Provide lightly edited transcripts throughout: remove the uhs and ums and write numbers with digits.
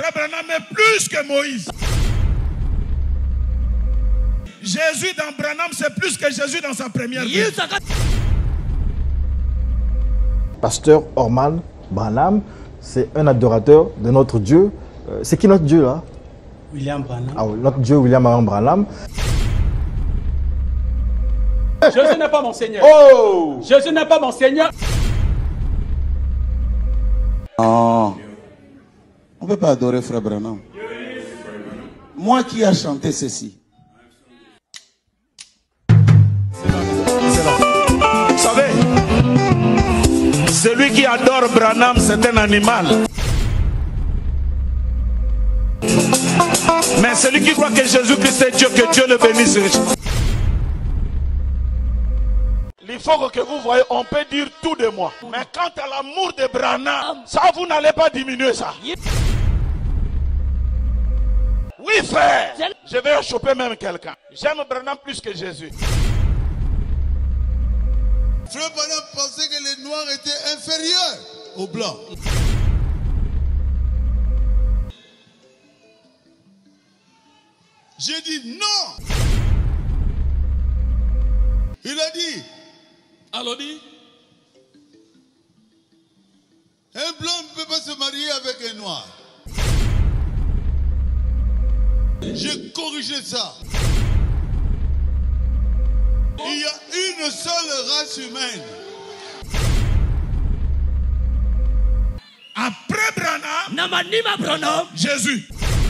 Frère Branham est plus que Moïse. Jésus dans Branham, c'est plus que Jésus dans sa première vie. Pasteur Orman Branham, c'est un adorateur de notre Dieu. C'est qui notre Dieu là? William Branham. Ah, notre Dieu William Branham. Jésus n'est pas mon Seigneur. Oh! Jésus n'est pas mon Seigneur. Non, on ne peut pas adorer Frère Branham. Moi qui a chanté ceci. Vous savez, celui qui adore Branham, c'est un animal. Mais celui qui croit que Jésus-Christ est Dieu, que Dieu le bénisse. Il faut que vous voyez, on peut dire tout de moi. Mais quant à l'amour de Branham, ça vous n'allez pas diminuer ça. Oui frère, je vais choper même quelqu'un. J'aime Branham plus que Jésus. Frère Branham pensait que les noirs étaient inférieurs aux blancs. J'ai dit non. Il a dit. Alors dit. Un blanc ne peut pas se marier avec un noir. J'ai corrigé ça. Il y a une seule race humaine. Après Branham, Jésus.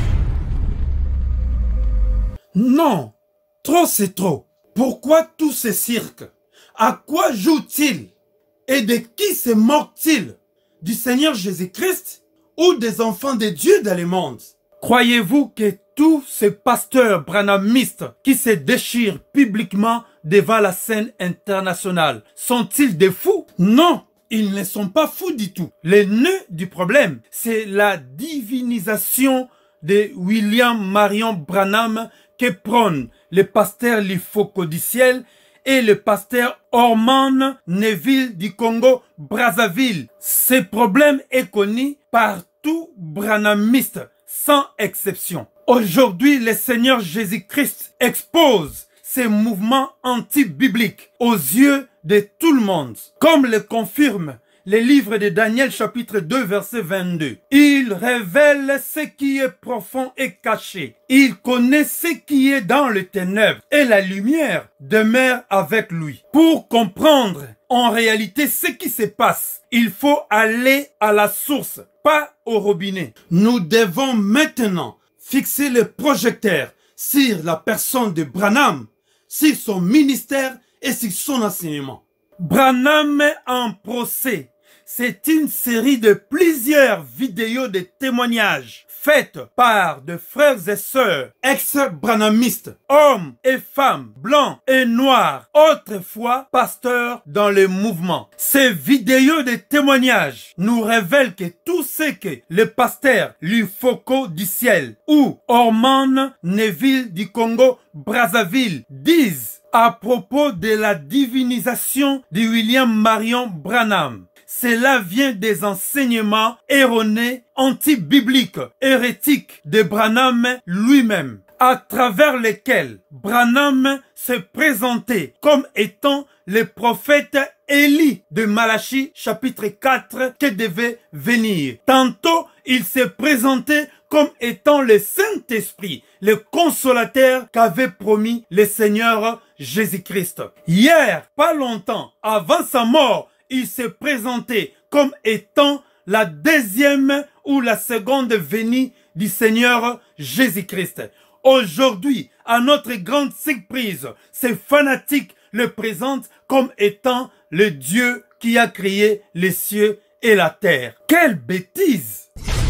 Non, trop c'est trop. Pourquoi tous ces cirques? À quoi joue-t-il? Et de qui se moque-t-il? Du Seigneur Jésus-Christ ou des enfants de Dieu dans le monde? Croyez-vous que tous ces pasteurs branhamistes qui se déchirent publiquement devant la scène internationale sont-ils des fous? Non, ils ne sont pas fous du tout. Le nœud du problème, c'est la divinisation de William Marion Branham que prônent le pasteur Lifoko du ciel et le pasteur Orman Neville du Congo-Brazzaville. Ce problème est connu par tout branhamiste, sans exception. Aujourd'hui, le Seigneur Jésus-Christ expose ces mouvements anti-bibliques aux yeux de tout le monde, comme le confirme le livre de Daniel chapitre 2 verset 22. Il révèle ce qui est profond et caché. Il connaît ce qui est dans les ténèbres et la lumière demeure avec lui. Pour comprendre en réalité ce qui se passe, il faut aller à la source, pas au robinet. Nous devons maintenant fixer le projecteur sur la personne de Branham, sur son ministère et sur son enseignement. Branham en procès. C'est une série de plusieurs vidéos de témoignages faites par de frères et sœurs ex-branhamistes, hommes et femmes, blancs et noirs, autrefois pasteurs dans le mouvement. Ces vidéos de témoignages nous révèlent que tout ce que le pasteur Lifoko du ciel ou Orman Neville du Congo-Brazzaville disent à propos de la divinisation de William Marion Branham. Cela vient des enseignements erronés, anti-bibliques, hérétiques de Branham lui-même, à travers lesquels Branham se présentait comme étant le prophète Élie de Malachie chapitre 4 qui devait venir. Tantôt, il se présentait comme étant le Saint-Esprit, le consolateur qu'avait promis le Seigneur Jésus-Christ. Hier, pas longtemps, avant sa mort, il s'est présenté comme étant la deuxième ou la seconde venue du Seigneur Jésus-Christ. Aujourd'hui, à notre grande surprise, ces fanatiques le présentent comme étant le Dieu qui a créé les cieux et la terre. Quelle bêtise!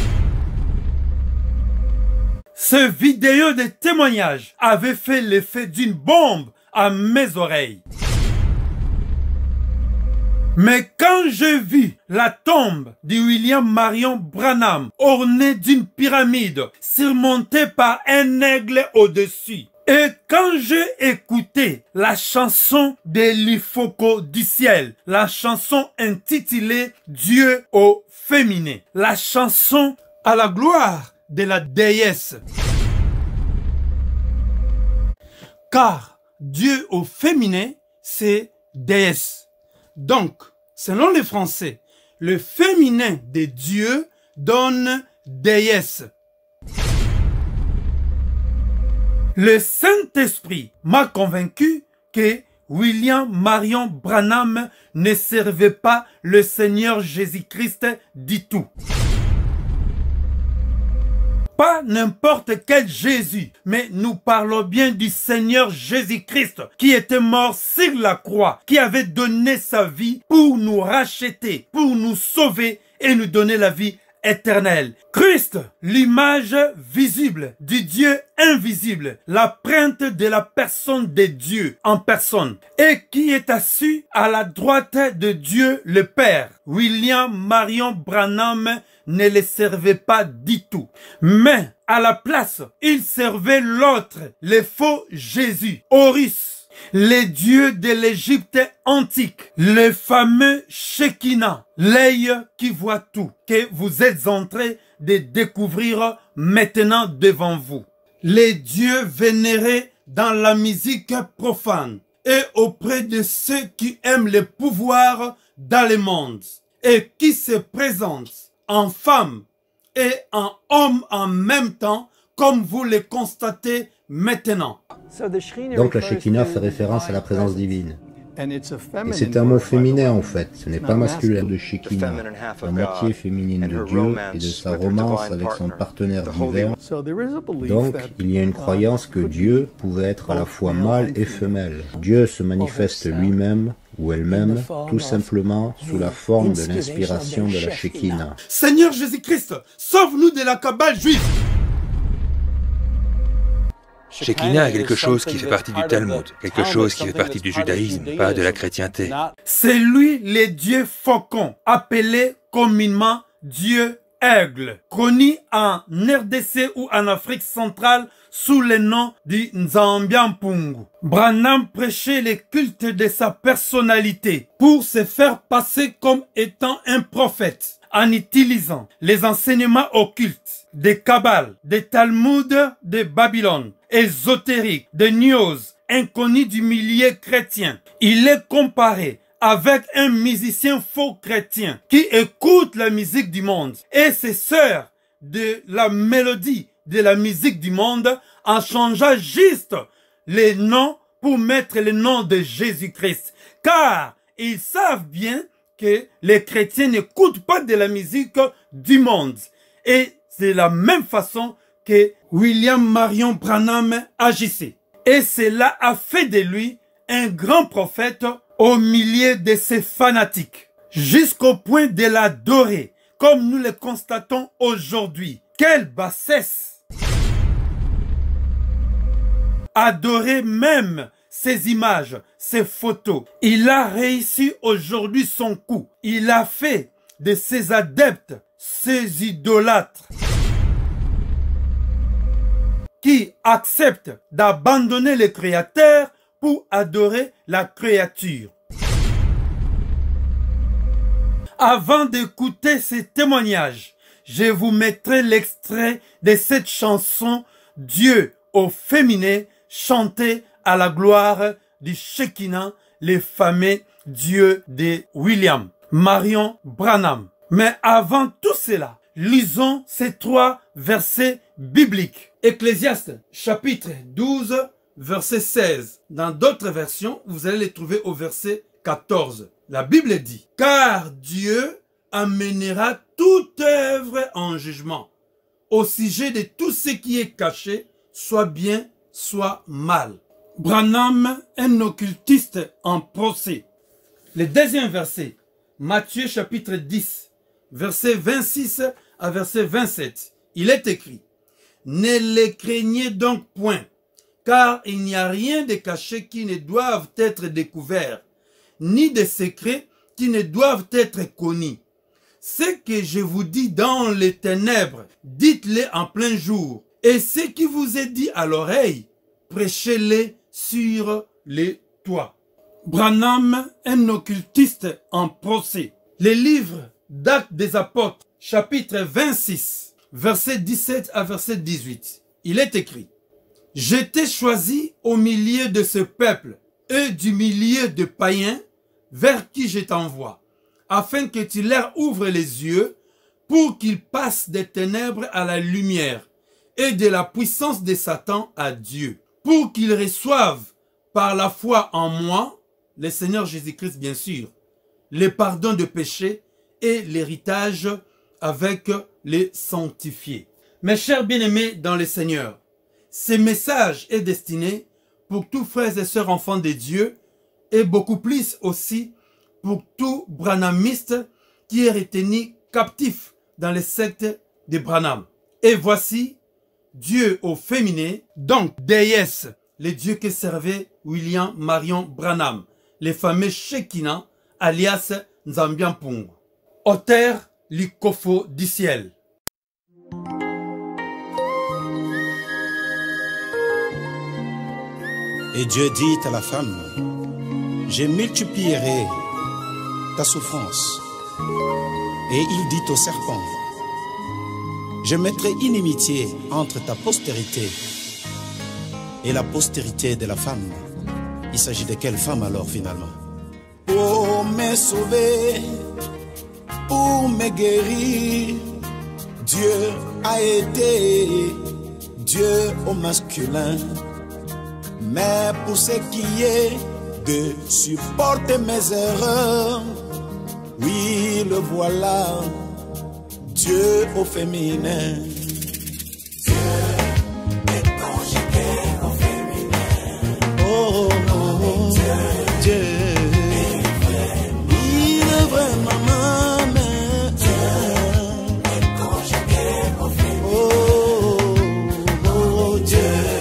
Ce vidéo de témoignage avait fait l'effet d'une bombe à mes oreilles. Mais quand j'ai vu la tombe de William Marion Branham ornée d'une pyramide surmontée par un aigle au-dessus, et quand j'ai écouté la chanson de Lifoko du ciel, la chanson intitulée Dieu au féminin, la chanson à la gloire de la déesse. Car Dieu au féminin, c'est déesse. Donc, selon les Français, le féminin de Dieu donne déesse. Le Saint-Esprit m'a convaincu que William Marion Branham ne servait pas le Seigneur Jésus-Christ du tout. Pas n'importe quel Jésus, mais nous parlons bien du Seigneur Jésus-Christ qui était mort sur la croix, qui avait donné sa vie pour nous racheter, pour nous sauver et nous donner la vie éternelle. Christ, l'image visible du Dieu invisible, la printe de la personne de Dieu en personne, et qui est assis à la droite de Dieu le Père. William Marion Branham ne le servait pas du tout. Mais à la place, il servait l'autre, le faux Jésus, Horus, les dieux de l'Égypte antique, le fameux Shekinah, l'œil qui voit tout, que vous êtes en train de découvrir maintenant devant vous. Les dieux vénérés dans la musique profane et auprès de ceux qui aiment le pouvoir dans le monde et qui se présentent en femme et en homme en même temps, comme vous le constatez maintenant. Donc la Shekinah fait référence à la présence divine. Et c'est un mot féminin en fait, ce n'est pas masculin de Shekinah, la moitié féminine de Dieu et de sa romance avec son partenaire divin. Donc il y a une croyance que Dieu pouvait être à la fois mâle et femelle. Dieu se manifeste lui-même ou elle-même, tout simplement sous la forme de l'inspiration de la Shekinah. Seigneur Jésus-Christ, sauve-nous de la cabale juive. Shekinah est quelque chose qui fait partie du Talmud, quelque chose qui fait partie du judaïsme, pas de la chrétienté. C'est lui le Dieu faucon, appelé communément Dieu aigle, connu en RDC ou en Afrique centrale sous le nom du Nzambiampungu. Branham prêchait le culte de sa personnalité pour se faire passer comme étant un prophète en utilisant les enseignements occultes des Kabbales, des Talmuds de Babylone, ésotériques, des news, inconnus du milieu chrétien. Il est comparé avec un musicien faux chrétien qui écoute la musique du monde et se sert de la mélodie de la musique du monde en changeant juste les noms pour mettre le nom de Jésus-Christ. Car ils savent bien que les chrétiens n'écoutent pas de la musique du monde. Et c'est la même façon que William Marion Branham agissait. Et cela a fait de lui un grand prophète au milieu de ses fanatiques, jusqu'au point de l'adorer, comme nous le constatons aujourd'hui. Quelle bassesse! Adorer même ces images, ces photos. Il a réussi aujourd'hui son coup. Il a fait de ses adeptes, ses idolâtres, qui acceptent d'abandonner le Créateur pour adorer la créature. Avant d'écouter ces témoignages, je vous mettrai l'extrait de cette chanson « Dieu au féminin » chantée à la gloire du Shekinah, le fameux Dieu de William Marion Branham. Mais avant tout cela, lisons ces 3 versets bibliques. Ecclésiaste chapitre 12, verset 16. Dans d'autres versions, vous allez les trouver au verset 14. La Bible dit, « Car Dieu amènera toute œuvre en jugement, au sujet de tout ce qui est caché, soit bien, soit mal. » Branham, un occultiste en procès. Le deuxième verset, Matthieu chapitre 10, verset 26 à verset 27. Il est écrit, « Ne les craignez donc point, car il n'y a rien de caché qui ne doive être découvert, ni de secrets qui ne doivent être connus. Ce que je vous dis dans les ténèbres, dites-le en plein jour, et ce qui vous est dit à l'oreille, prêchez-le sur les toits. » Branham, un occultiste en procès. Les livres d'Actes des Apôtres, chapitre 26, verset 17 à verset 18. Il est écrit: « J'étais choisi au milieu de ce peuple et du milieu de païens vers qui je t'envoie, afin que tu leur ouvres les yeux pour qu'ils passent des ténèbres à la lumière et de la puissance de Satan à Dieu, pour qu'ils reçoivent par la foi en moi, le Seigneur Jésus-Christ bien sûr, le pardon de péchés et l'héritage avec les sanctifiés. » Mes chers bien-aimés dans le Seigneur, ce message est destiné pour tous frères et sœurs enfants de Dieu et beaucoup plus aussi pour tout branhamiste qui est retenu captif dans les sectes de Branham. Et voici Dieu au féminin, donc déesse, le Dieu que servait William Marion Branham, le fameux Shekinah, alias Nzambian-Pungu, auteur Likofo du ciel. Et Dieu dit à la femme: je multiplierai ta souffrance. Et il dit au serpent: je mettrai inimitié entre ta postérité et la postérité de la femme. Il s'agit de quelle femme alors finalement? Pour me sauver, pour me guérir, Dieu a été Dieu au masculin. Mais pour ce qui est de supporter mes erreurs, oui, le voilà, Dieu au féminin. Dieu est conjugué au féminin. Oh, oh, oh, Dieu il est vraiment maman. Dieu est conjugué au féminin. Oh, oh, Dieu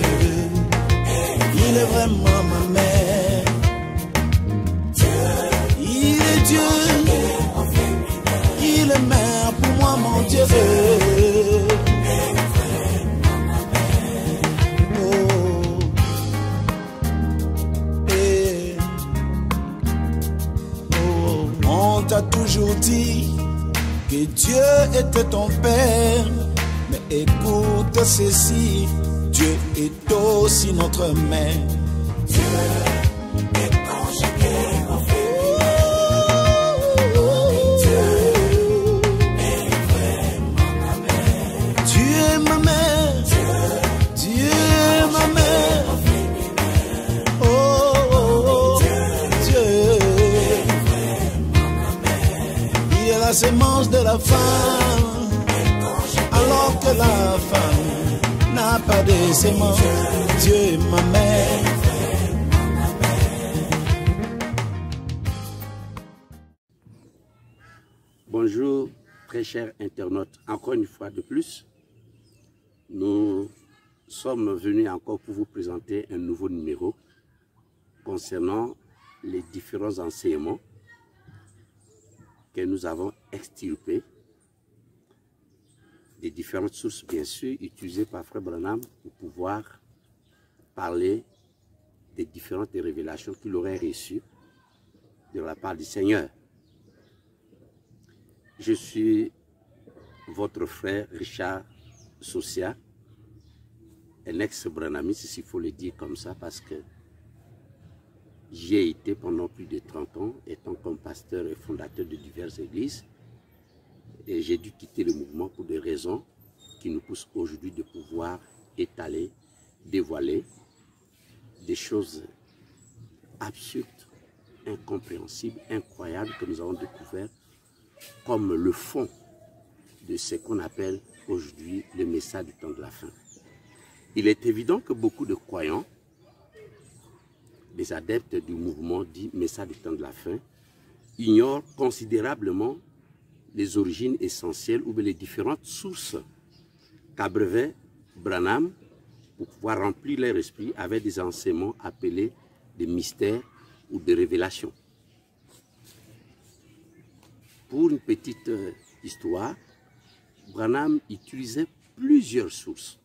il est vraiment ma mère. Il est Dieu. Il est mère pour moi, mon Dieu. Oh. Et oh. On t'a toujours dit que Dieu était ton père. Mais écoute ceci, Dieu est aussi notre mère. Dieu est conjugué au féminin. Dieu est vraiment ma mère. Dieu est ma mère. Dieu est ma mère. Oh, oh, oh. Dieu est vraiment ma mère. Il est la sémence de la femme, alors que la femme n'a pas de sémence. Dieu est ma mère. Bonjour, très chers internautes. Encore une fois de plus, nous sommes venus encore pour vous présenter un nouveau numéro concernant les différents enseignements que nous avons extirpés des différentes sources, bien sûr, utilisées par Frère Branham pour pouvoir parler des différentes révélations qu'il aurait reçues de la part du Seigneur. Je suis votre frère Richard Socia, un ex-branhamiste, s'il faut le dire comme ça, parce que j'y ai été pendant plus de 30 ans, étant comme pasteur et fondateur de diverses églises. Et j'ai dû quitter le mouvement pour des raisons qui nous poussent aujourd'hui de pouvoir étaler, dévoiler des choses absurdes, incompréhensibles, incroyables que nous avons découvert comme le fond de ce qu'on appelle aujourd'hui le message du temps de la fin. Il est évident que beaucoup de croyants, des adeptes du mouvement dit message du temps de la fin, ignorent considérablement les origines essentielles ou les différentes sources qu'abreuvait Branham pour pouvoir remplir leur esprit avec des enseignements appelés des mystères ou des révélations. Pour une petite histoire, Branham utilisait plusieurs sources.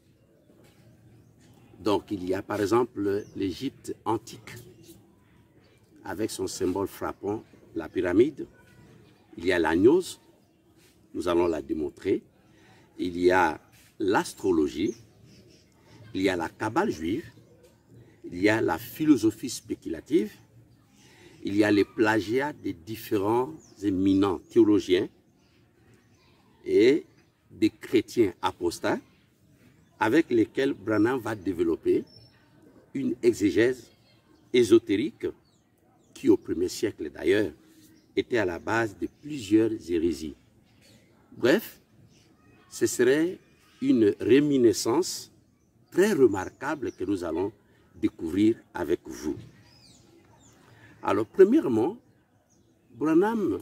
Donc il y a par exemple l'Égypte antique avec son symbole frappant, la pyramide. Il y a la gnose, nous allons la démontrer. il y a l'astrologie, il y a la Kabbale juive, il y a la philosophie spéculative, il y a les plagiats des différents éminents théologiens et des chrétiens apostats avec lesquels Branham va développer une exégèse ésotérique qui, au 1er siècle d'ailleurs, était à la base de plusieurs hérésies. Bref, ce serait une réminiscence très remarquable que nous allons découvrir avec vous. Alors, premièrement, Branham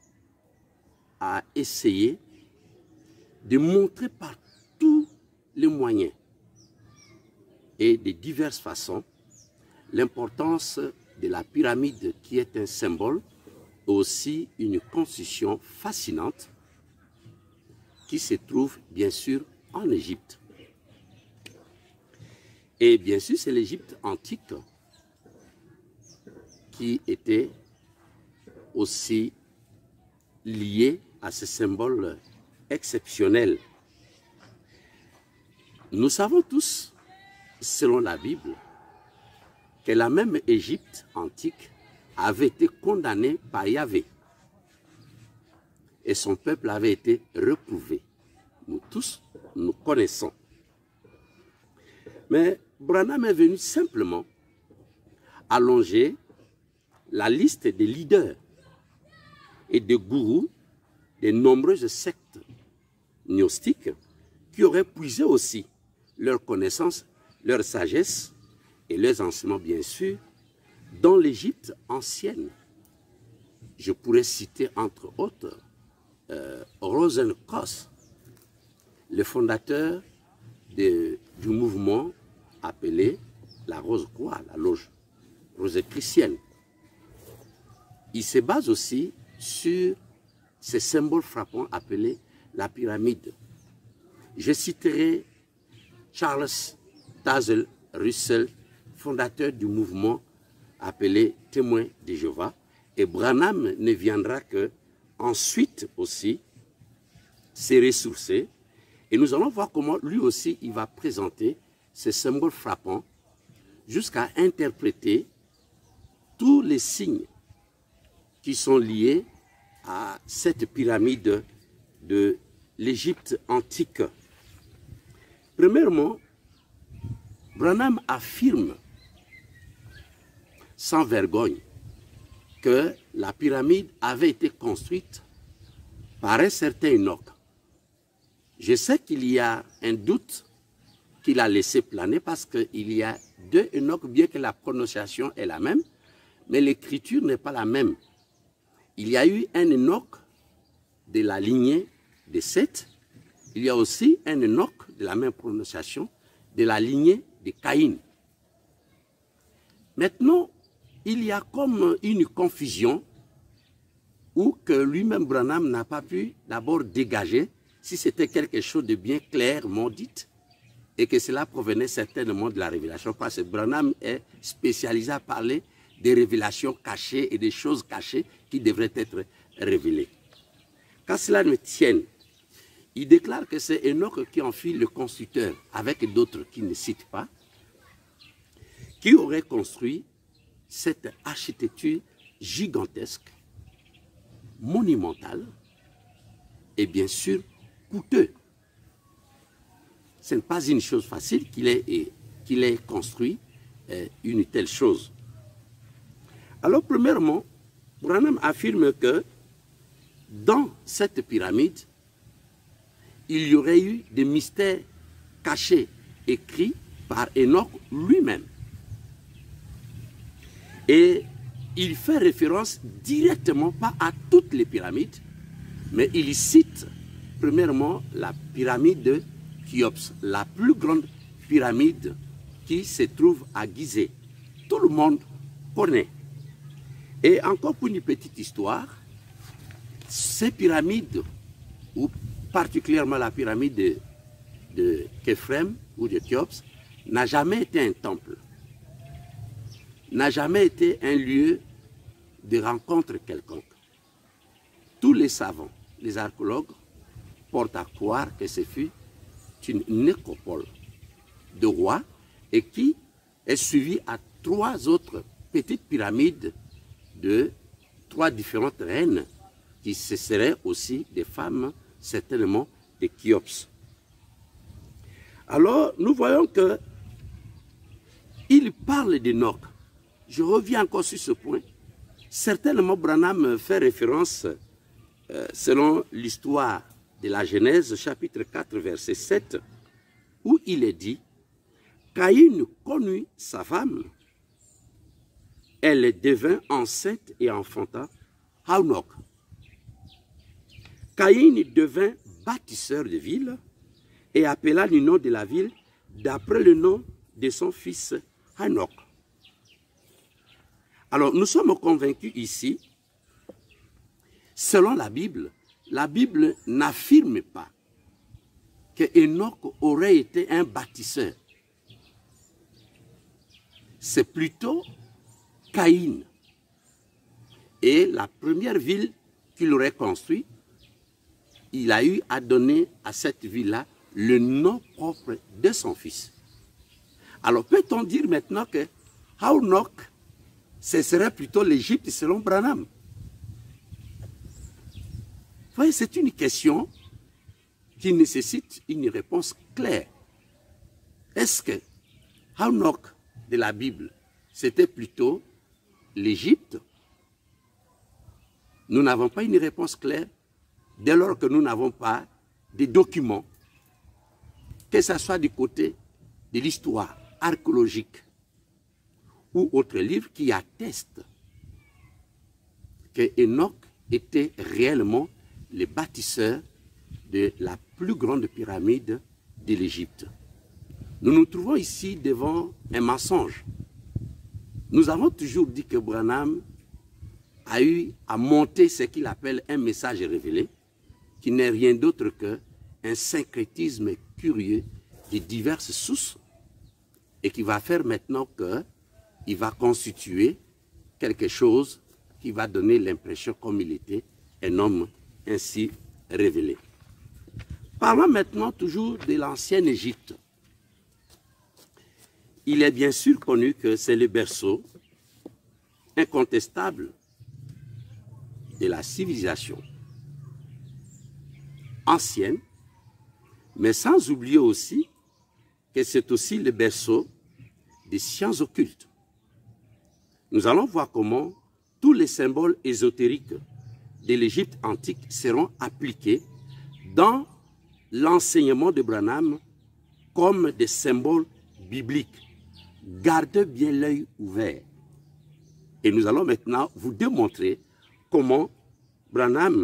a essayé de montrer par tous les moyens et de diverses façons l'importance de la pyramide qui est un symbole, aussi une construction fascinante qui se trouve bien sûr en Égypte. Et bien sûr, c'est l'Égypte antique qui était aussi liée à ce symbole exceptionnel. Nous savons tous, selon la Bible, que la même Égypte antique avait été condamnée par Yahvé et son peuple avait été reprouvé. Nous tous, nous connaissons. Mais Branham est venu simplement allonger la liste des leaders et des gourous des nombreuses sectes gnostiques qui auraient puisé aussi leur connaissance, leur sagesse et leurs enseignements, bien sûr, dans l'Égypte ancienne. Je pourrais citer entre autres Rosenkreuz, le fondateur du mouvement appelé la Rose-Croix, la loge rosicrucienne. Il se base aussi sur ces symboles frappants appelés la pyramide. Je citerai Charles Tazel Russell, fondateur du mouvement appelé Témoins de Jéhovah, et Branham ne viendra que ensuite aussi se ressourcer, et nous allons voir comment lui aussi il va présenter ces symboles frappants jusqu'à interpréter tous les signes qui sont liés à cette pyramide de l'Égypte antique. Premièrement, Branham affirme sans vergogne que la pyramide avait été construite par un certain Enoch. Je sais qu'il y a un doute qu'il a laissé planer parce qu'il y a deux Enoch, bien que la prononciation est la même, mais l'écriture n'est pas la même. Il y a eu un Enoch de la lignée de Seth, il y a aussi un Enoch de la même prononciation de la lignée de Caïn. Maintenant, il y a comme une confusion où que lui-même Branham n'a pas pu d'abord dégager si c'était quelque chose de bien clairement dit et que cela provenait certainement de la révélation, parce que Branham est spécialisé à parler des révélations cachées et des choses cachées qui devraient être révélées. Quand cela ne tienne, il déclare que c'est Enoch qui en fit le constructeur, avec d'autres qui ne citent pas, qui aurait construit cette architecture gigantesque, monumentale et bien sûr coûteuse. Ce n'est pas une chose facile qu'il ait construit une telle chose. Alors premièrement, Branham affirme que dans cette pyramide, il y aurait eu des mystères cachés, écrits par Enoch lui-même. Et il fait référence directement, pas à toutes les pyramides, mais il cite premièrement la pyramide de Khéops, la plus grande pyramide qui se trouve à Gizeh. Tout le monde connaît. Et encore pour une petite histoire, ces pyramides, ou particulièrement la pyramide de Képhrem ou de Khéops, n'a jamais été un temple, n'a jamais été un lieu de rencontre quelconque. Tous les savants, les archéologues, porte à croire que ce fut une nécropole de rois et qui est suivie à 3 autres petites pyramides de 3 différentes reines qui ce seraient aussi des femmes, certainement des Khéops. Alors, nous voyons que il parle d'Enoch. Je reviens encore sur ce point. Certainement, Branham fait référence, selon l'histoire de la Genèse, chapitre 4, verset 7, où il est dit, Caïn connut sa femme, elle devint enceinte et enfanta Hanoch. Caïn devint bâtisseur de ville et appela le nom de la ville d'après le nom de son fils Hanoch. Alors, nous sommes convaincus ici, selon la Bible n'affirme pas que Enoch aurait été un bâtisseur. C'est plutôt Caïn. Et la première ville qu'il aurait construite, il a eu à donner à cette ville-là le nom propre de son fils. Alors peut-on dire maintenant que Hanoch, ce serait plutôt l'Égypte selon Branham? Vous voyez, c'est une question qui nécessite une réponse claire. Est-ce que Hanoch de la Bible, c'était plutôt l'Égypte? Nous n'avons pas une réponse claire dès lors que nous n'avons pas des documents, que ce soit du côté de l'histoire archéologique ou autre livre qui atteste que Enoch était réellement le bâtisseur de la plus grande pyramide de l'Égypte. Nous nous trouvons ici devant un mensonge. Nous avons toujours dit que Branham a eu à monter ce qu'il appelle un message révélé, qui n'est rien d'autre qu'un syncrétisme curieux de diverses sources et qui va faire maintenant qu'il va constituer quelque chose qui va donner l'impression comme il était un homme ainsi révélé. Parlons maintenant toujours de l'ancienne Égypte. Il est bien sûr connu que c'est le berceau incontestable de la civilisation ancienne, mais sans oublier aussi que c'est aussi le berceau des sciences occultes. Nous allons voir comment tous les symboles ésotériques de l'Égypte antique seront appliqués dans l'enseignement de Branham comme des symboles bibliques. Gardez bien l'œil ouvert. Et nous allons maintenant vous démontrer comment Branham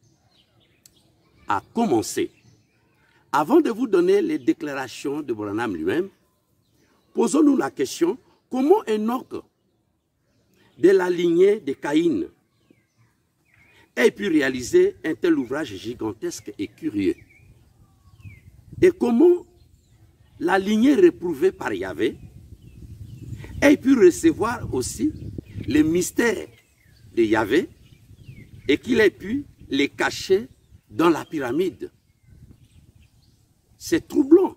a commencé. Avant de vous donner les déclarations de Branham lui-même, posons-nous la question, comment Enoch, de la lignée de Caïn, ait pu réaliser un tel ouvrage gigantesque et curieux? Et comment la lignée réprouvée par Yahvé ait pu recevoir aussi les mystères de Yahvé et qu'il ait pu les cacher dans la pyramide? C'est troublant.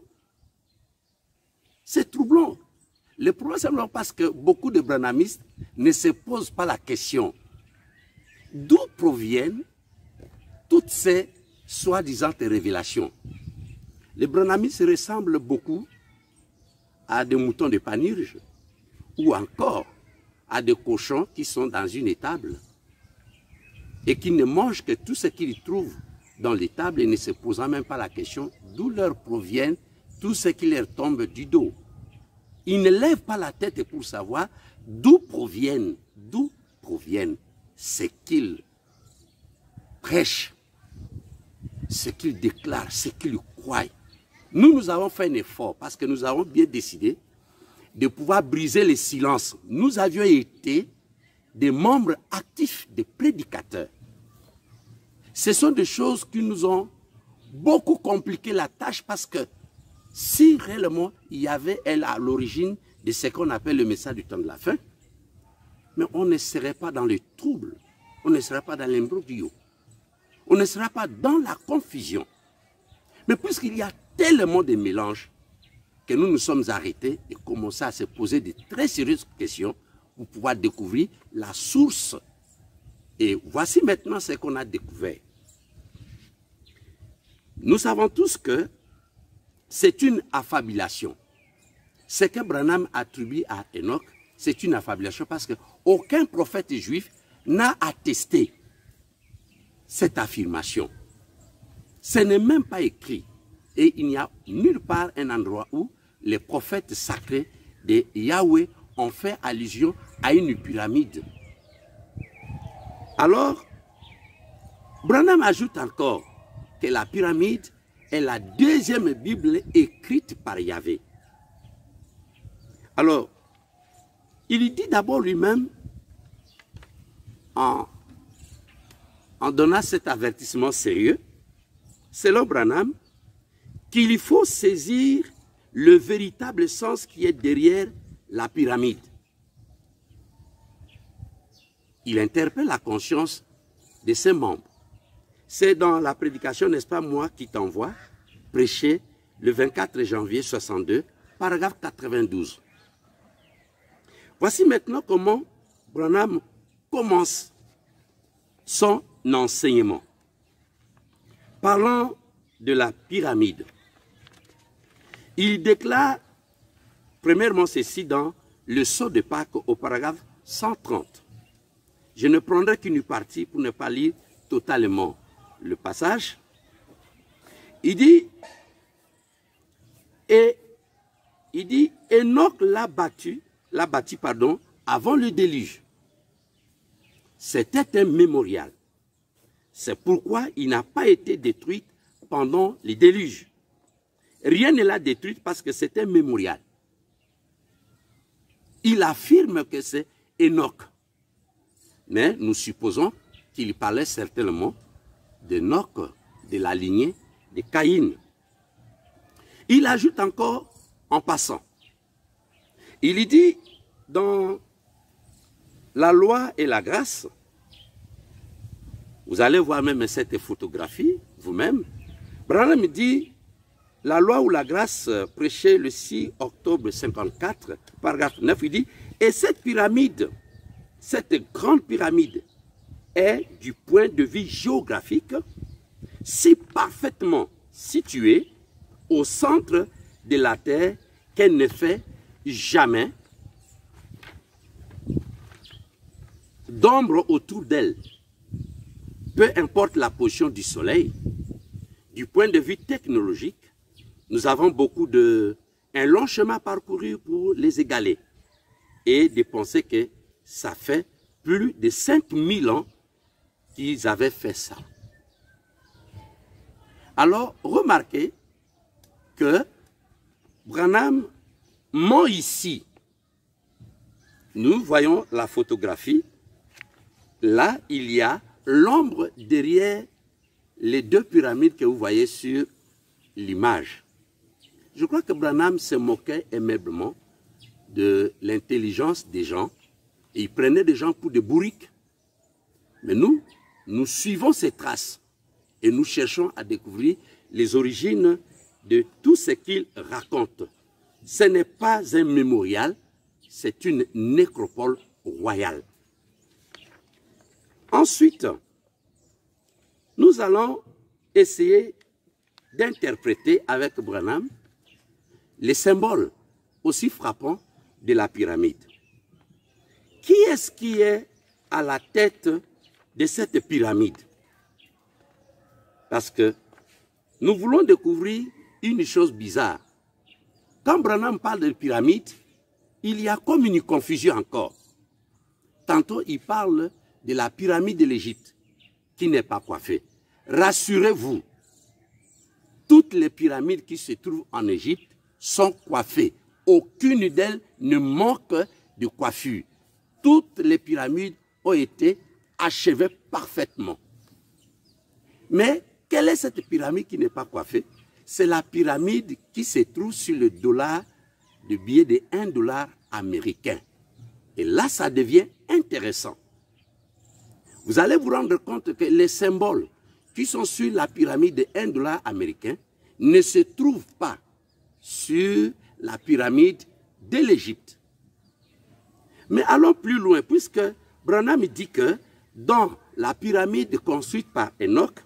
C'est troublant. Le problème, c'est parce que beaucoup de branhamistes ne se posent pas la question d'où proviennent toutes ces soi-disant révélations. Les branhamistes ressemblent beaucoup à des moutons de Panurge ou encore à des cochons qui sont dans une étable et qui ne mangent que tout ce qu'ils trouvent dans l'étable et ne se posant même pas la question d'où leur proviennent tout ce qui leur tombe du dos. Ils ne lèvent pas la tête pour savoir d'où proviennent ce qu'ils prêchent, ce qu'ils déclarent, ce qu'ils croient. Nous avons fait un effort parce que nous avons bien décidé de pouvoir briser le silence. Nous avions été des membres actifs, des prédicateurs. Ce sont des choses qui nous ont beaucoup compliqué la tâche parce que si réellement il y avait elle à l'origine de ce qu'on appelle le message du temps de la fin, mais on ne serait pas dans le trouble, on ne serait pas dans l'imbroglio, on ne serait pas dans la confusion. Mais puisqu'il y a tellement de mélanges que nous nous sommes arrêtés et commencé à se poser de très sérieuses questions pour pouvoir découvrir la source. Et voici maintenant ce qu'on a découvert. Nous savons tous que c'est une affabulation. Ce que Branham attribue à Enoch, c'est une affabulation parce qu'aucun prophète juif n'a attesté cette affirmation. Ce n'est même pas écrit. Et il n'y a nulle part un endroit où les prophètes sacrés de Yahweh ont fait allusion à une pyramide. Alors, Branham ajoute encore que la pyramide est la deuxième Bible écrite par Yahvé. Alors, il dit d'abord lui-même, en donnant cet avertissement sérieux, selon Branham, qu'il faut saisir le véritable sens qui est derrière la pyramide. Il interpelle la conscience de ses membres. C'est dans la prédication, n'est-ce pas, moi qui t'envoie, prêché le 24 janvier 62, paragraphe 92. Voici maintenant comment Branham commence son enseignement. Parlant de la pyramide, il déclare premièrement ceci dans le sceau de Pâques au paragraphe 130. Je ne prendrai qu'une partie pour ne pas lire totalement le passage. Il dit, Enoch l'a bâti avant le déluge. C'était un mémorial. C'est pourquoi il n'a pas été détruit pendant le déluge. Rien ne l'a détruit parce que c'est un mémorial. Il affirme que c'est Enoch. Mais nous supposons qu'il parlait certainement d'Enoch, de la lignée de Caïn. Il ajoute encore en passant. Il dit dans la loi et la grâce, vous allez voir même cette photographie vous-même, Branham dit la loi ou la grâce prêchée le 6 octobre 54, paragraphe 9, il dit, et cette pyramide, cette grande pyramide est, du point de vue géographique, si parfaitement située au centre de la terre qu'elle ne fait jamais d'ombre autour d'elle. Peu importe la position du soleil, du point de vue technologique, nous avons un long chemin parcouru pour les égaler. Et de penser que ça fait plus de 5000 ans qu'ils avaient fait ça. Alors, remarquez que Branham ment ici. Nous voyons la photographie. Là, il y a l'ombre derrière les deux pyramides que vous voyez sur l'image. Je crois que Branham se moquait aimablement de l'intelligence des gens. Et il prenait des gens pour des bourriques. Mais nous suivons ces traces. Et nous cherchons à découvrir les origines de tout ce qu'il raconte. Ce n'est pas un mémorial, c'est une nécropole royale. Ensuite, nous allons essayer d'interpréter avec Branham les symboles aussi frappants de la pyramide. Qui est-ce qui est à la tête de cette pyramide? Parce que nous voulons découvrir une chose bizarre. Quand Branham parle de pyramide, il y a comme une confusion encore. Tantôt, il parle de la pyramide de l'Égypte, qui n'est pas coiffée. Rassurez-vous, toutes les pyramides qui se trouvent en Égypte sont coiffées. Aucune d'elles ne manque de coiffure. Toutes les pyramides ont été achevées parfaitement. Mais quelle est cette pyramide qui n'est pas coiffée? C'est la pyramide qui se trouve sur le dollar, le billet de $1 américain. Et là, ça devient intéressant. Vous allez vous rendre compte que les symboles qui sont sur la pyramide de $1 américain, ne se trouve pas sur la pyramide de l'Égypte. Mais allons plus loin, puisque Branham dit que dans la pyramide construite par Enoch,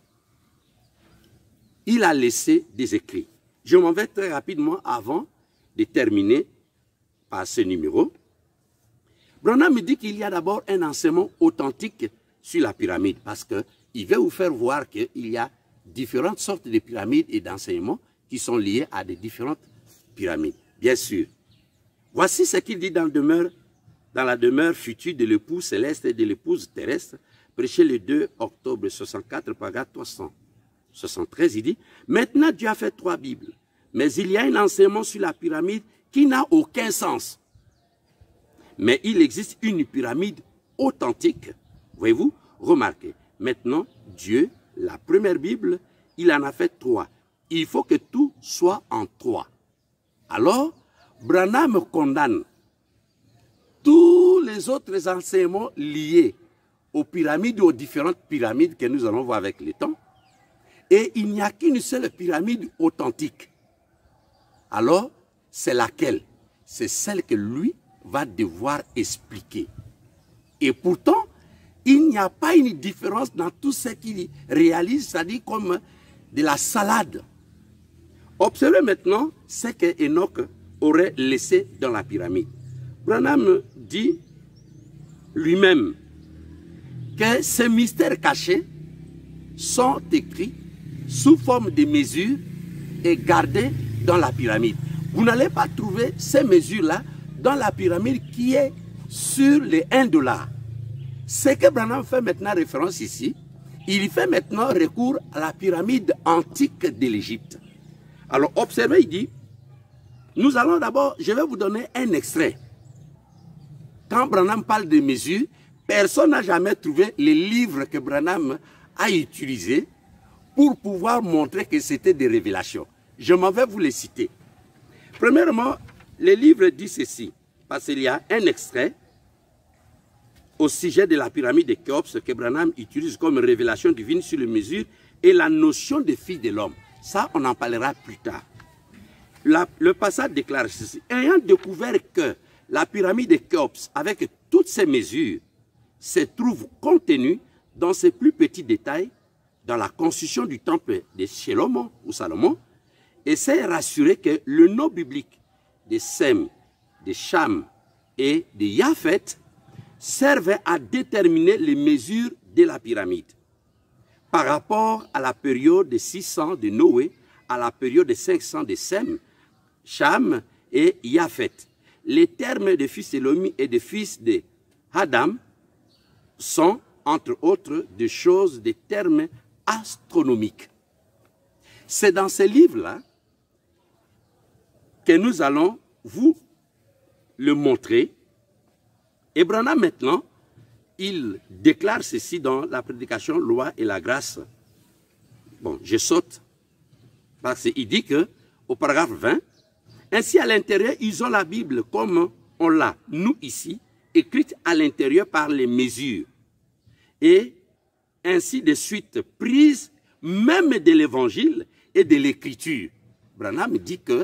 il a laissé des écrits. Je m'en vais très rapidement avant de terminer par ce numéro. Branham dit qu'il y a d'abord un enseignement authentique sur la pyramide, parce qu'il veut vous faire voir qu'il y a différentes sortes de pyramides et d'enseignements qui sont liés à des différentes pyramides. Bien sûr. Voici ce qu'il dit dans la demeure future de l'époux céleste et de l'épouse terrestre, prêché le 2 octobre 64, paragraphe 373, il dit, maintenant Dieu a fait 3 Bibles, mais il y a un enseignement sur la pyramide qui n'a aucun sens. Mais il existe une pyramide authentique. Voyez-vous, remarquez, maintenant Dieu, la première Bible, il en a fait 3. Il faut que tout soit en 3. Alors, Branham condamne tous les autres enseignements liés aux pyramides ou aux différentes pyramides que nous allons voir avec le temps. Et il n'y a qu'une seule pyramide authentique. Alors, c'est laquelle? C'est celle que lui va devoir expliquer. Et pourtant, il n'y a pas une différence dans tout ce qu'il réalise, c'est-à-dire comme de la salade. Observez maintenant ce que Enoch aurait laissé dans la pyramide. Branham dit lui-même que ces mystères cachés sont écrits sous forme de mesures et gardés dans la pyramide. Vous n'allez pas trouver ces mesures-là dans la pyramide qui est sur les $1. Ce que Branham fait maintenant référence ici, il fait maintenant recours à la pyramide antique de l'Égypte. Alors observez, il dit, nous allons d'abord, je vais vous donner un extrait. Quand Branham parle de mesures, personne n'a jamais trouvé les livres que Branham a utilisés pour pouvoir montrer que c'était des révélations. Je m'en vais vous les citer. Premièrement, les livres disent ceci, parce qu'il y a un extrait au sujet de la pyramide de Khéops que Branham utilise comme révélation divine sur les mesures et la notion de fille de l'homme. Ça, on en parlera plus tard. Le passage déclare ceci. Ayant découvert que la pyramide de Khéops, avec toutes ses mesures, se trouve contenue dans ses plus petits détails dans la construction du temple de Salomon, et s'est rassuré que le nom biblique de Sem, de Cham et de Japhet servait à déterminer les mesures de la pyramide. Par rapport à la période de 600 de Noé, à la période de 500 de Sem, Cham et Japhet, les termes de fils d'Élohim et de fils de Adam sont, entre autres, des choses, des termes astronomiques. C'est dans ces livres-là que nous allons vous le montrer. Et Branham maintenant, il déclare ceci dans la prédication Loi et la grâce. Bon, je saute, parce qu'il dit que, au paragraphe 20, ainsi à l'intérieur, ils ont la Bible comme on l'a, nous ici, écrite à l'intérieur par les mesures. Et ainsi de suite, prise même de l'évangile et de l'écriture. Branham dit que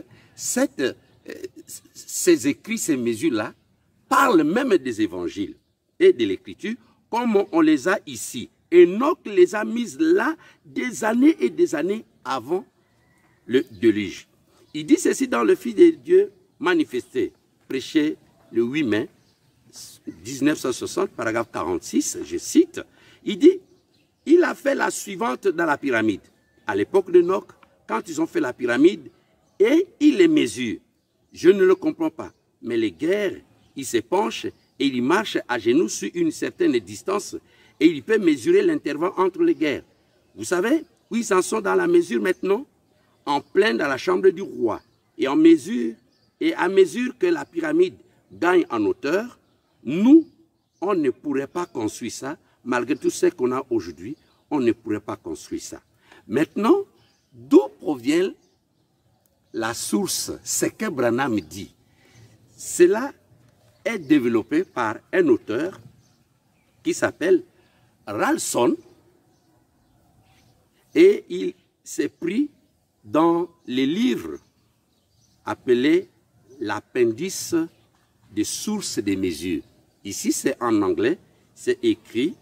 ces écrits, ces mesures-là, parlent même des évangiles et de l'écriture, comme on les a ici. Enoch les a mises là des années et des années avant le déluge. Il dit ceci dans le Fils de Dieu manifesté, prêché le 8 mai 1960, paragraphe 46, je cite, il dit, il a fait la suivante dans la pyramide. À l'époque de Enoch, quand ils ont fait la pyramide, et il les mesure. Je ne le comprends pas, mais les guerres, il se penche et il marche à genoux sur une certaine distance et il peut mesurer l'intervalle entre les guerres. Vous savez où ils en sont dans la mesure maintenant? En plein dans la chambre du roi. Et à mesure que la pyramide gagne en hauteur, nous, on ne pourrait pas construire ça. Malgré tout ce qu'on a aujourd'hui, on ne pourrait pas construire ça. Maintenant, d'où provient la source? Ce que Branham dit. Cela est développé par un auteur qui s'appelle Ralston et il s'est pris dans les livres appelés l'appendice des sources des mesures. Ici, c'est en anglais, c'est écrit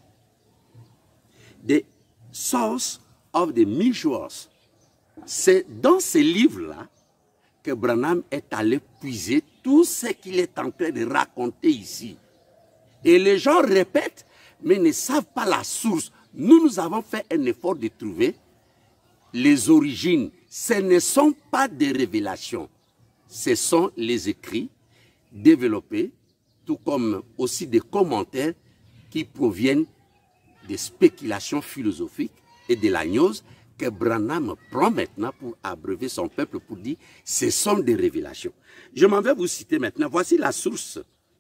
The Source of the Measures. C'est dans ces livres-là que Branham est allé puiser tout ce qu'il est en train de raconter ici. Et les gens répètent, mais ne savent pas la source. Nous avons fait un effort de trouver les origines. Ce ne sont pas des révélations. Ce sont les écrits développés, tout comme aussi des commentaires qui proviennent des spéculations philosophiques et de la gnose que Branham prend maintenant pour abreuver son peuple, pour dire ce sont des révélations. Je m'en vais vous citer maintenant. Voici la source.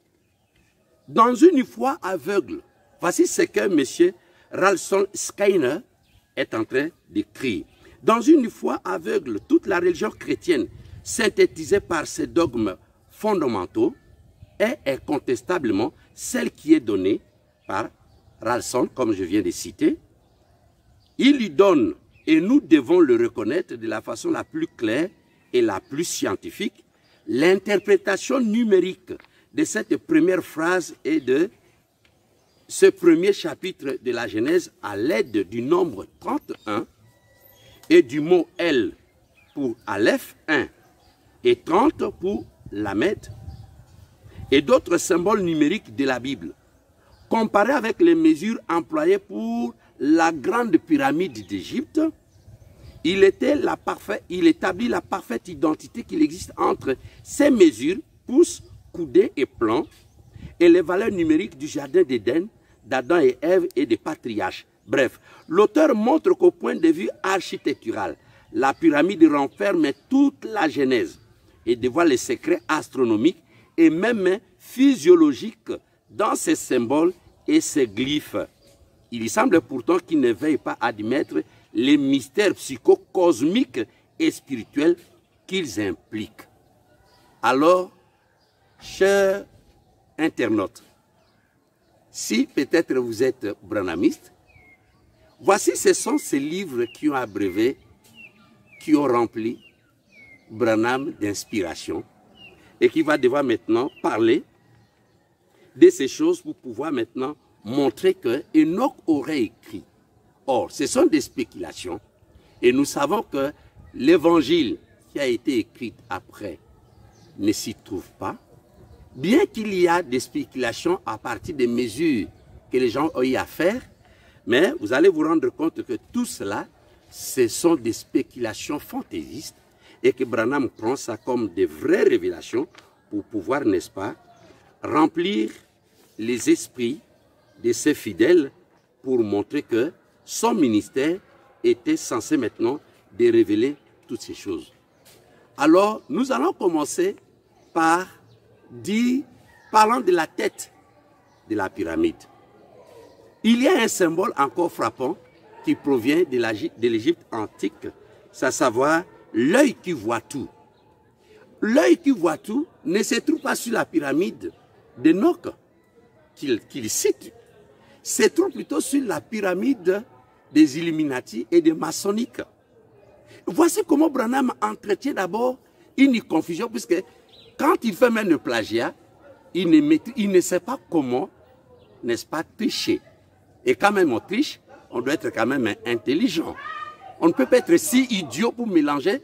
Dans une foi aveugle, voici ce que M. Ralston Skinner est en train d'écrire. Dans une foi aveugle, toute la religion chrétienne, synthétisée par ses dogmes fondamentaux, est incontestablement celle qui est donnée par Ralston, comme je viens de citer. Il lui donne, et nous devons le reconnaître de la façon la plus claire et la plus scientifique, l'interprétation numérique de cette première phrase et de ce premier chapitre de la Genèse à l'aide du nombre 31 et du mot L pour Aleph 1 et 30 pour Lamed et d'autres symboles numériques de la Bible. Comparé avec les mesures employées pour la grande pyramide d'Égypte, il établit la parfaite identité qu'il existe entre ces mesures, pouces, coudées et plans, et les valeurs numériques du jardin d'Éden, d'Adam et Ève et des patriarches. Bref, l'auteur montre qu'au point de vue architectural, la pyramide renferme toute la Genèse et dévoile les secrets astronomiques et même physiologiques dans ses symboles et ses glyphes. Il semble pourtant qu'il ne veuille pas admettre les mystères psychocosmiques et spirituels qu'ils impliquent. Alors, chers internautes, si peut-être vous êtes branhamiste, voici ce sont ces livres qui ont abreuvé, qui ont rempli Branham d'inspiration et qui va devoir maintenant parler de ces choses pour pouvoir maintenant montrer que Enoch aurait écrit. Or, ce sont des spéculations et nous savons que l'évangile qui a été écrit après ne s'y trouve pas, bien qu'il y a des spéculations à partir des mesures que les gens ont eu à faire, mais vous allez vous rendre compte que tout cela, ce sont des spéculations fantaisistes et que Branham prend ça comme des vraies révélations pour pouvoir, n'est-ce pas, remplir les esprits de ses fidèles pour montrer que son ministère était censé maintenant de révéler toutes ces choses. Alors, nous allons commencer par dire, parlant de la tête de la pyramide. Il y a un symbole encore frappant qui provient de l'Égypte antique, c'est à savoir l'œil qui voit tout. L'œil qui voit tout ne se trouve pas sur la pyramide d'Enoch qu'il cite, se trouve plutôt sur la pyramide des Illuminati et des maçonniques. Voici comment Branham entretient d'abord une confusion, puisque quand il fait même le plagiat, il ne sait pas comment, n'est-ce pas, tricher. Et quand même on triche, on doit être quand même intelligent. On ne peut pas être si idiot pour mélanger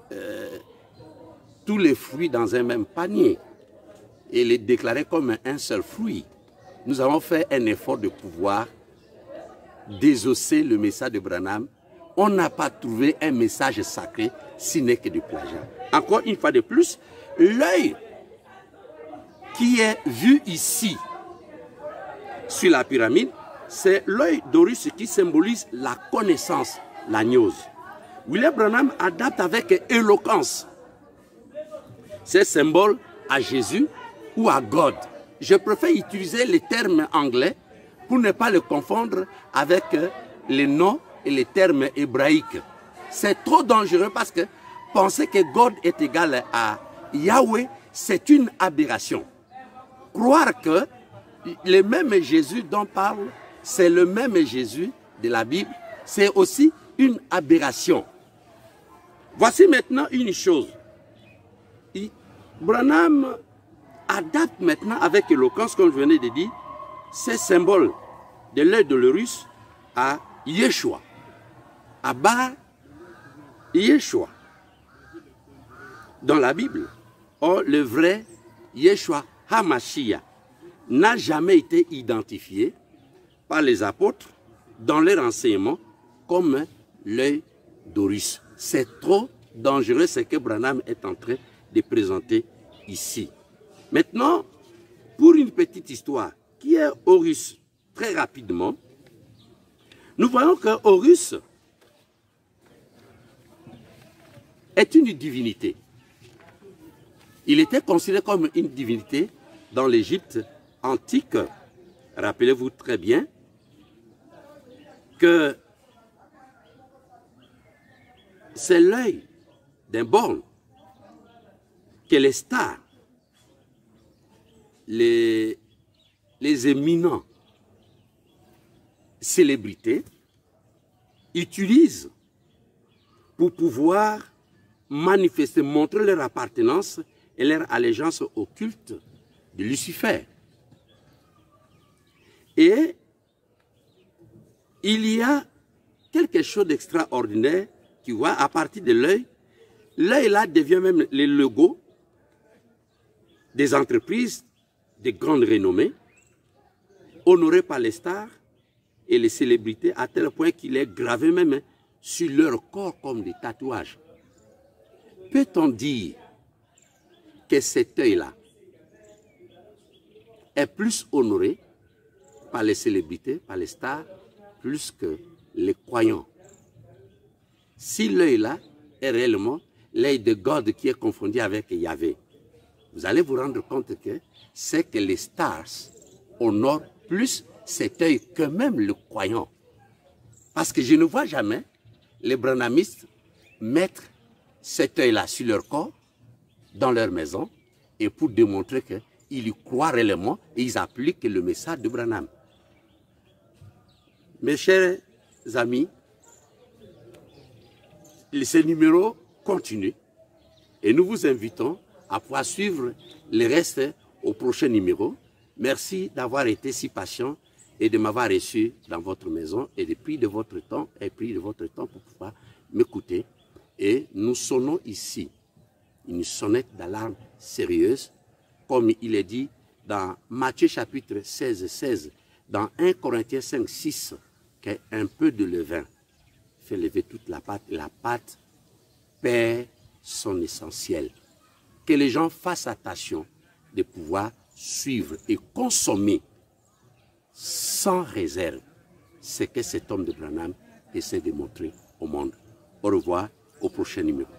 tous les fruits dans un même panier et les déclarer comme un seul fruit. Nous avons fait un effort de pouvoir désosser le message de Branham. On n'a pas trouvé un message sacré, si n'est que du plagiat. Encore une fois de plus, l'œil qui est vu ici sur la pyramide, c'est l'œil d'Horus qui symbolise la connaissance, la gnose. William Branham adapte avec éloquence ces symboles à Jésus ou à God. Je préfère utiliser les termes anglais pour ne pas le confondre avec les noms et les termes hébraïques. C'est trop dangereux parce que penser que God est égal à Yahweh, c'est une aberration. Croire que le même Jésus dont parle, c'est le même Jésus de la Bible, c'est aussi une aberration. Voici maintenant une chose. Branham adapte maintenant avec éloquence, comme je venais de dire, ces symboles de l'œil de l'Horus à Yeshua, à Bar Yeshua, dans la Bible. Or, le vrai Yeshua HaMashiach n'a jamais été identifié par les apôtres dans leur enseignement comme l'œil d'Horus. C'est trop dangereux ce que Branham est en train de présenter ici. Maintenant, pour une petite histoire, qui est Horus, très rapidement, nous voyons que Horus est une divinité. Il était considéré comme une divinité dans l'Égypte antique. Rappelez-vous très bien que c'est l'œil d'un borgne que les stars, les éminents célébrités utilisent pour pouvoir manifester, montrer leur appartenance et leur allégeance au culte de Lucifer. Et il y a quelque chose d'extraordinaire qui voit à partir de l'œil. L'œil là devient même le logo des entreprises de grande renommée, honorées par les stars et les célébrités, à tel point qu'il est gravé même sur leur corps comme des tatouages. Peut-on dire que cet œil-là est plus honoré par les célébrités, par les stars, plus que les croyants? Si l'œil-là est réellement l'œil de God qui est confondu avec Yahvé, vous allez vous rendre compte que c'est que les stars honorent plus cet œil que même le croyant. Parce que je ne vois jamais les branhamistes mettre cet œil-là sur leur corps, dans leur maison, et pour démontrer qu'ils y croient réellement et ils appliquent le message de Branham. Mes chers amis, ce numéro continue et nous vous invitons à pouvoir suivre le reste au prochain numéro. Merci d'avoir été si patient et de m'avoir reçu dans votre maison et de prendre de votre temps pour pouvoir m'écouter. Et nous sonnons ici une sonnette d'alarme sérieuse, comme il est dit dans Matthieu chapitre 16, 16, dans 1 Corinthiens 5, 6, qu'un peu de levain fait lever toute la pâte, et la pâte perd son essentiel. Que les gens fassent attention de pouvoir suivre et consommer sans réserve ce que cet homme de Branham essaie de montrer au monde. Au revoir, au prochain numéro.